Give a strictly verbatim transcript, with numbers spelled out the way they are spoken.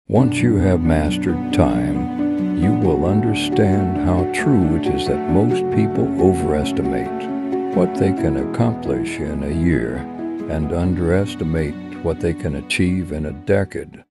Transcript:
Once you have mastered time, you will understand how true it is that most people overestimate what they can accomplish in a year and underestimate what they can achieve in a decade.